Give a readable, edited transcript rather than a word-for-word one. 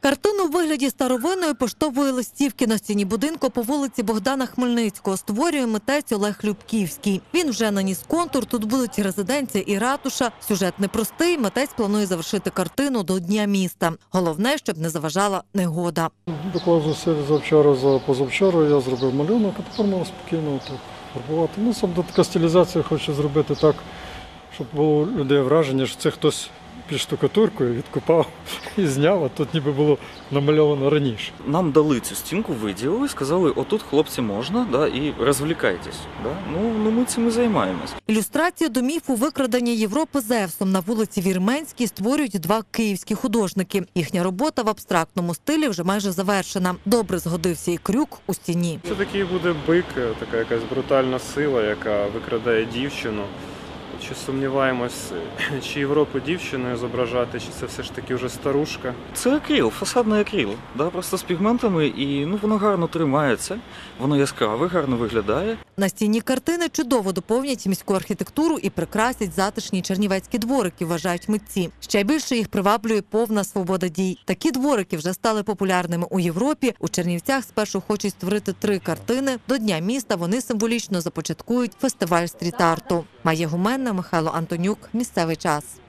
Картину у вигляді старовинної поштової листівки на стіні будинку по вулиці Богдана Хмельницького створює митець Олег Любківський. Він вже наніс контур, тут будуть резиденція і ратуша. Сюжет непростий, митець планує завершити картину до Дня міста. Головне, щоб не заважала негода. Доклав зусиль завчора за позавчора, я зробив малюнок, а тепер можна спокійно так фарбувати. Ну, сам така стилізація хочу зробити так, щоб було у людей враження, що це хтось під штукатуркою відкопав і зняв, а тут ніби було намальовано раніше. Нам дали цю стінку, виділили, сказали, отут, хлопці, можна, да, і розвлікайтесь. Да? Ну, ми цим і займаємось. Ілюстрацію до міфу викрадення Європи Зевсом на вулиці Вірменській створюють два київські художники. Їхня робота в абстрактному стилі вже майже завершена. Добре згодився і крюк у стіні. Це такий буде бик, така якась брутальна сила, яка викрадає дівчину. Чи сумніваємось, чи Європу дівчиною зображати, чи це все ж таки вже старушка? Це акрил, фасадний акрил, да, просто з пігментами, і воно гарно тримається, воно яскраве, гарно виглядає. На стіні картини чудово доповнять міську архітектуру і прикрасять затишні чернівецькі дворики, вважають митці. Ще більше їх приваблює повна свобода дій. Такі дворики вже стали популярними у Європі. У Чернівцях спершу хочуть створити 3 картини. До Дня міста вони символічно започаткують фестиваль стріт-арту. Майя Гуменна, Михайло Антонюк. Місцевий час.